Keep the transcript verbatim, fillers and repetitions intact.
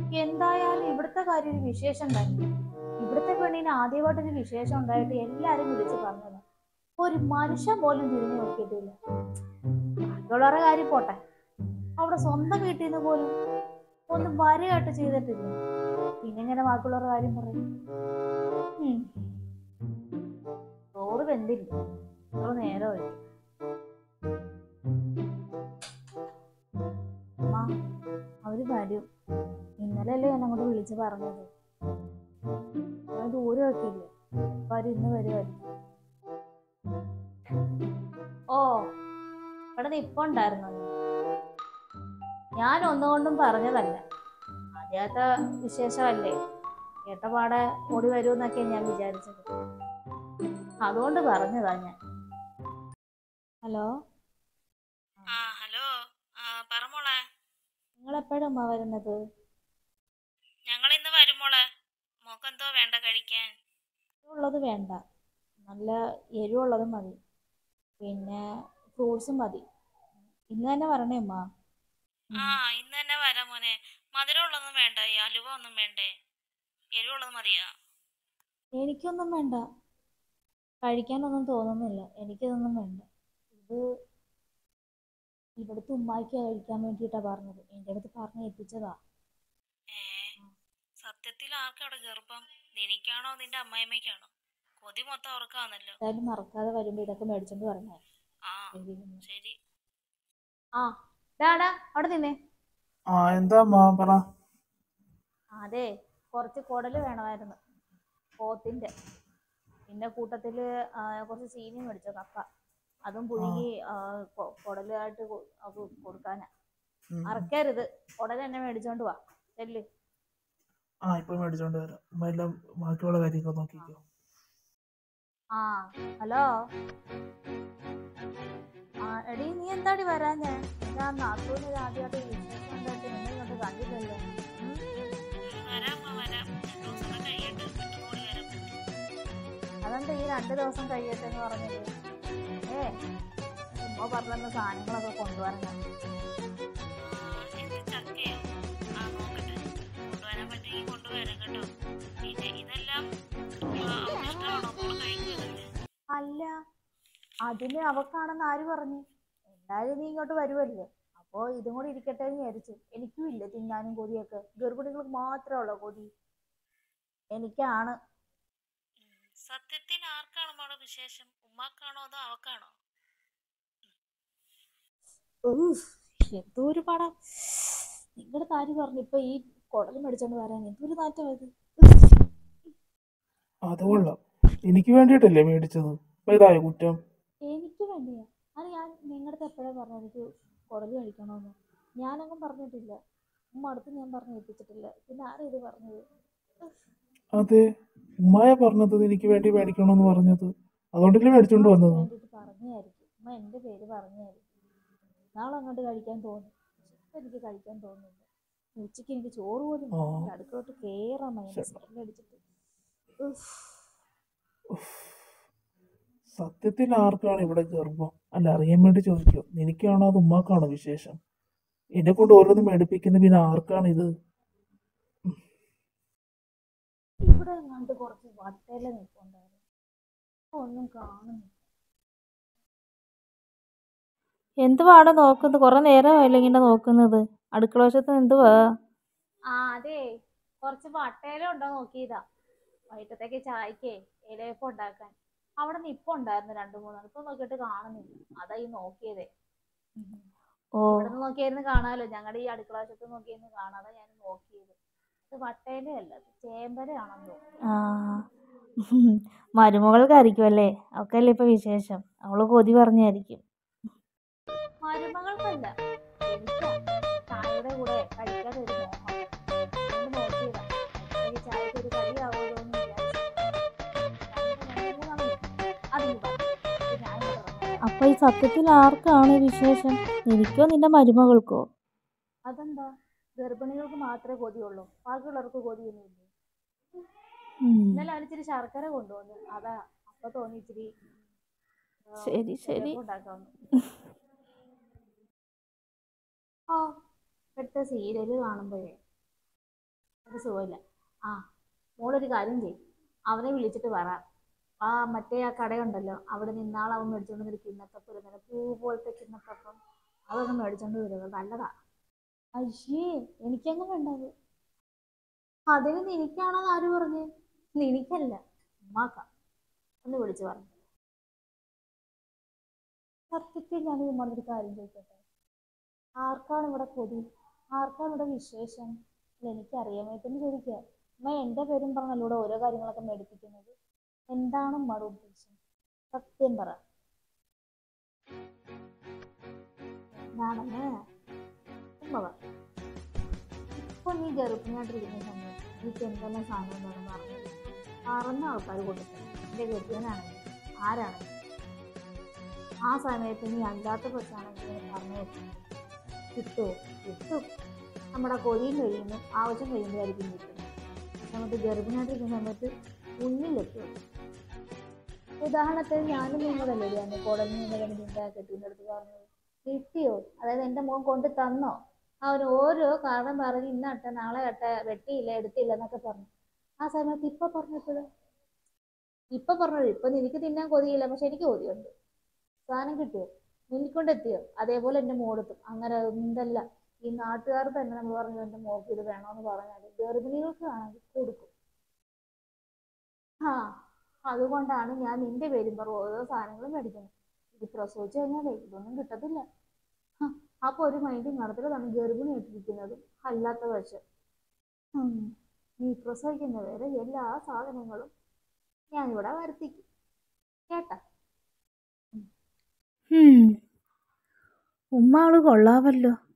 എന്തായാലും ഇവിടുത്തെ കാര്യം ഒരു വിശേഷം തന്നെ. ഇവിടുത്തെ പെണ്ണിന് ആദ്യമായിട്ടൊരു വിശേഷം ഉണ്ടായിട്ട് എല്ലാരും വിളിച്ച് പറഞ്ഞത്. ഒരു മനുഷ്യൻ പോലും തിരിഞ്ഞു നോക്കിയിട്ടില്ല. ബാക്കിയുള്ളവരുടെ കാര്യം പോട്ടെ, അവിടെ സ്വന്തം വീട്ടിൽ നിന്ന് പോലും ഒന്നും വരയായിട്ട് ചെയ്തിട്ടില്ല. പിന്നെ ഇങ്ങനെ ബാക്കിയുള്ളവരുടെ കാര്യം പറയും. ചോറ് വെന്തില്ല, എത്ര നേരമായി. അമ്മ അവര് വരും. ഇന്നലെ അല്ലേ ഞാൻ അങ്ങോട്ട് വിളിച്ച് പറഞ്ഞത്. ദൂരമൊക്കെ ഇല്ലേ, അപ്പൊ അവര് ഇന്ന് വരുമായിരുന്നു. ഓ ഇവിടെ നിപ്പുണ്ടായിരുന്നു. ഞാൻ ഒന്നുകൊണ്ടും പറഞ്ഞതല്ല, ആദ്യത്തെ വിശേഷമല്ലേ, കേട്ടപാടെ ഓടി വരുമെന്നൊക്കെ ഞാൻ വിചാരിച്ചത്. അതുകൊണ്ട് പറഞ്ഞതാ ഞാൻ. ഹലോ ആ ഹലോ ആ പറമോളെ, നിങ്ങൾ എപ്പോഴാ വരുന്നത്? ഞങ്ങൾ ഇന്ന് വരുമോളെ. മോക്കെന്തോ വേണ്ട കഴിക്കാൻ? ഉള്ളത് വേണ്ട, നല്ല എരിവുള്ളത് മതി, പിന്നെ ഫ്രൂട്ട്സും മതി. ഇന്ന് തന്നെ വരണേ അമ്മ. ആ ഇന്ന് തന്നെ വരാം മോനെ. മധുരം ഉള്ളതൊന്നും വേണ്ട, ഈ അലുവ ഒന്നും വേണ്ടേ? എരിവുള്ളത് മതിയാ? എനിക്കൊന്നും വേണ്ട, കഴിക്കാനൊന്നും തോന്നുന്നില്ല. എനിക്കിതൊന്നും വേണ്ട. ഇത് ഇവിടുത്തെ ഉമ്മായിക്ക് കഴിക്കാൻ വേണ്ടിയിട്ടാ പറഞ്ഞത്, എൻ്റെ അടുത്ത് പറഞ്ഞ് ഏൽപ്പിച്ചതാ. ഏ സത്യത്തിൽ ആർക്കാ അവിടെ ഗർഭം? നിനക്കാണോ നിന്റെ അമ്മായിമ്മയ്ക്കാണോ? കൊതി മൊത്തം ഉറക്കാന്നല്ലോ. എന്തായാലും മറക്കാതെ വരുമ്പോ ഇതൊക്കെ മേടിച്ചോണ്ട് വരണേ. ആ ശരി. ആ ഡാടാ അവിടെ നിന്നേ. ആ എന്താ പറ. അതെ, കുറച്ച് കുടല് വേണമായിരുന്നു പോത്തിന്റെ. പിന്നെ കൂട്ടത്തില് കുറച്ച് ചീനി മേടിച്ചോ, കപ്പ. അതും പുഴുങ്ങി കുടലായിട്ട് കൊടുക്കാനാ. മറക്കരുത്, ഉടനെ തന്നെ മേടിച്ചോണ്ട് വാ. ചെല്ല്. ആ ഇപ്പൊ മേടിച്ചോണ്ട് വരാം. എല്ലാം ബാക്കിയുള്ള കാര്യങ്ങൾ നോക്കിക്കോ. ആ ഹലോ. ആ എടി, നീ എന്താടി വരാഞ്ഞേ? എന്താ നാത്തൂന് ആദ്യമായിട്ട് വിശേഷം ഉണ്ടായിട്ട് നിന്നെ ഇങ്ങോട്ട് കണ്ടില്ലല്ലോ. അതെന്താ ഈ രണ്ടു ദിവസം കഴിയട്ടെ എന്ന് പറഞ്ഞത്? ഏ ഉമ്മ പറഞ്ഞ സാധനങ്ങളൊക്കെ കൊണ്ടുവരണം. അല്ല, അതിന് അവക്കാണെന്ന് ആര് പറഞ്ഞു? എന്തായാലും നീ ഇങ്ങോട്ട് വരുമല്ലേ, അപ്പോ ഇതും കൂടി ഇരിക്കട്ടെ എന്ന് വിചാരിച്ചു. എനിക്കും ഇല്ല തിന്നാനും കൊതിയൊക്കെ. ഗർഭിണികൾക്ക് മാത്രമുള്ള കൊതി എനിക്കാണ്. സത്യത്തിൽ ആർക്കാണ് മോളെ വിശേഷം? ഉമ്മാക്കാണോ അതോ അവക്കാണോ? എന്തോ ഒരു പടം. നിങ്ങളുടെ കാര്യം പറഞ്ഞു ഇപ്പൊ ഈ കുടല് മേടിച്ചോണ്ട് വരാൻ എന്തൊരു നാറ്റമായത്. അത് കൊള്ളാം, എനിക്ക് വേണ്ടിയിട്ടല്ലേ മേടിച്ചത്. ഇതായ കുറ്റം എനിക്ക് വേണ്ടിയാ? അത് ഞാൻ നിങ്ങളുടെ എപ്പോഴാ പറഞ്ഞു എനിക്ക് കുടല് കഴിക്കണമെന്ന്? ഞാനൊന്നും പറഞ്ഞിട്ടില്ല. ഉമ്മ അടുത്ത് ഞാൻ പറഞ്ഞു ഏൽപ്പിച്ചിട്ടില്ല. പിന്നെ ആരാ ഇത് പറഞ്ഞത്? അതെ, ഉമ്മായ പറഞ്ഞത് എനിക്ക് വേണ്ടി മേടിക്കണമെന്ന് പറഞ്ഞത്. അതുകൊണ്ടല്ലേ മേടിച്ചോണ്ട് വന്നത്. വേണ്ടിട്ട് പറഞ്ഞായിരിക്കും, ഉമ്മ എന്റെ പേര് പറഞ്ഞായിരിക്കും. നാളെ അങ്ങോട്ട് കഴിക്കാൻ തോന്നും, എനിക്ക് കഴിക്കാൻ തോന്നുന്നില്ല. ഉച്ചയ്ക്ക് എനിക്ക് ചോറ് പോലും അടുക്കളോട്ട് കേറാൻ സ്മെല്ലടിച്ചിട്ട്. സത്യത്തിൽ ആർക്കാണ് ഇവിടെ ഗർഭം? അല്ല, അറിയാൻ വേണ്ടി ചോദിക്കോ. നിനക്കാണോ അത് ഉമ്മാക്കാണോ വിശേഷം? എന്നെ കൊണ്ട് ഓരോന്നും മേടിപ്പിക്കുന്ന പിന്നെ ആർക്കാണ് ഇത്? ഇവിടെ കണ്ട് കുറച്ച് വട്ടയില നിൽപ്പുണ്ടായിരുന്നു, ഒന്നും കാണുന്നില്ല. എന്തുവാണ് നോക്കുന്നത്? കുറെ നേരമായില്ല ഇങ്ങനെ നോക്കുന്നത്. അടുക്കള വശത്ത് എന്തുവാ? ആ അതെ, കുറച്ച് വട്ടയില ഉണ്ടോ നോക്കിയതാ, വൈകിട്ടത്തേക്ക് ചായക്കേ ഇലയപ്പം ഉണ്ടാക്കാൻ. അവിടെ നിപ്പുണ്ടായിരുന്നു രണ്ടു മൂന്നെണ്ണം, ഇപ്പൊ നോക്കിയിട്ട് കാണുന്നില്ല. അതാ ഈ നോക്കിയതേ. ഇവിടെ നിന്ന് നോക്കിയായിരുന്നു കാണാലോ, ഞങ്ങളുടെ ഈ അടുക്കള വശത്ത് നോക്കിയായിരുന്നു കാണാതെ ഞാൻ നോക്കിയത്. ഇത് വട്ടയിലയല്ല, ചേമ്പലയാണെന്ന് തോന്നുന്നു. മരുമകൾക്കായിരിക്കും അല്ലേ? അവക്കല്ലേ ഇപ്പൊ വിശേഷം, അവള് കൊതി പറഞ്ഞായിരിക്കും. മരുമകൾക്കല്ല, എനിക്കാ. ചായയുടെ കൂടെ കഴിക്കാൻ ഒരു മോഹം, അതുകൊണ്ട് നോക്കിയതാ. എനിക്ക് ചായക്ക് ഒരു കടിയാവുമല്ലോ എന്ന് വിചാരിച്ചു. അപ്പൊ ഈ സത്യത്തിൽ ആർക്കാണ് വിശേഷം? എനിക്കോ നിന്റെ മരുമകൾക്കോ? അതെന്താ, ഗർഭിണികൾക്ക് മാത്രമേ കൊതിയുള്ളൂ, ബാക്കിയുള്ളവർക്ക് കൊതിയൊന്നുമില്ലേ? ഇന്നലെ അവനിച്ചിരി ശർക്കര കൊണ്ടുവന്നു, അതാ അപ്പൊ തോന്നി ഇച്ചിരി ശരി ശരി. ഉണ്ടാക്കാന്ന്. ആ ഇപ്പോഴത്തെ സീരിയല് കാണുമ്പോഴേ ഒരു സുഖമില്ല. ആ മോളൊരു കാര്യം ചെയ്യും, അവനെ വിളിച്ചിട്ട് പറ. ആ മറ്റേ ആ കടയുണ്ടല്ലോ, അവിടെ നിന്നാൾ അവൻ മേടിച്ചോണ്ട് വന്നൊരു കിണ്ണത്തപ്പം ഇരുന്നത്, പൂ പോലത്തെ കിണ്ണത്തപ്പം, അതൊന്ന് മേടിച്ചോണ്ട് വരുന്നത് നല്ലതാ. അയ്യേ എനിക്കങ്ങ് വേണ്ടത്. അതിന് നിനക്കാണെന്ന് ആര് പറഞ്ഞ്? നിനക്കല്ല, ഉമ്മാക്ക. ഒന്ന് വിളിച്ചു പറഞ്ഞു. സത്യത്തിൽ ഞാൻ ഉമ്മാനൊരു കാര്യം ചോദിക്കട്ടെ, ആർക്കാണ് ഇവിടെ കൊതി, ആർക്കാണ് ഇവിടെ വിശേഷം? അല്ല എനിക്കറിയാമായിട്ടൊന്ന് ചോദിക്കുക. ഉമ്മ എൻ്റെ പേരും പറഞ്ഞല്ലോ ഇവിടെ ഓരോ കാര്യങ്ങളൊക്കെ മേടിപ്പിക്കുന്നത്. എന്താണ് ഉമ്മയുടെ ഉദ്ദേശം? സത്യം പറ. എന്താണെന്ന് ഉമ്മ പറ. ഇപ്പൊ നീ ഗർഭിണിയായിട്ടിരിക്കുന്ന സമയത്ത് എനിക്ക് എന്തെല്ലാം സാധനം എന്താണെന്ന് പറഞ്ഞത് പറഞ്ഞ ആൾക്കാർ കൊടുക്കണം. എൻ്റെ ഗർഭിണനാണെങ്കിൽ ആരാണെങ്കിൽ ആ സമയത്ത് നീ അല്ലാത്ത പ്രശ്നമാണെങ്കിൽ പറഞ്ഞു വെക്കുന്നത് കിട്ടുമോ? കിട്ടും. നമ്മുടെ കൊതിയും കഴിയുന്നു, ആവശ്യം കഴിയുമ്പോഴായിരിക്കും കിട്ടുന്നത്. നമുക്ക് ഗർഭിണിയായിട്ടിരിക്കുന്ന സമയത്ത് മുന്നിലെത്തും. ഉദാഹരണത്തിന് ഞാനും നിങ്ങളല്ലേ അന്ന് കോടതി നിങ്ങളുടെ നിന്റെ കെട്ടിൻ്റെ അടുത്ത് പറഞ്ഞത് കിട്ടിയോ? അതായത് എൻ്റെ മോൻ കൊണ്ട് തന്നോ? അവൻ ഓരോ കാരണം പറഞ്ഞ് ഇന്നട്ട നാളെ കട്ട വെട്ടിയില്ല എടുത്തില്ല എന്നൊക്കെ പറഞ്ഞു. ആ സമയത്ത് ഇപ്പൊ പറഞ്ഞപ്പോഴും ഇപ്പൊ പറഞ്ഞത് ഇപ്പൊ നിനക്ക് തിന്നാൻ കൊതിയില്ല, പക്ഷെ എനിക്ക് കൊതിയുണ്ട്. സാധനം കിട്ടിയോ? മുന്നിക്കൊണ്ട് എത്തിയോ? അതേപോലെ എൻ്റെ മോളെത്തും. അങ്ങനെ എന്തല്ല ഈ നാട്ടുകാർ തന്നെ നമ്മൾ പറഞ്ഞു എൻ്റെ മോക്ക് ഇത് വേണമെന്ന് പറഞ്ഞാൽ ഗർഭിണികൾക്ക് ആണെങ്കിൽ കൊടുക്കും. ആ അതുകൊണ്ടാണ് ഞാൻ നിന്റെ പേരും പറ ഓരോ സാധനങ്ങളും മേടിക്കുന്നത്. ഇത് പ്രസവിച്ചു കഴിഞ്ഞാലേ ഇതൊന്നും കിട്ടത്തില്ല. അപ്പൊ ഒരു മൈൻഡും നടത്തിലാണ് ഗർഭിണി ഇട്ടിരിക്കുന്നതും അല്ലാത്ത വശം. നീ പ്രസവിക്കുന്ന വരെ എല്ലാ സാധനങ്ങളും ഞാനിവിടെ വരുത്തിക്കും കേട്ടാ. ഉമ്മ ആള് കൊള്ളാമല്ലോ.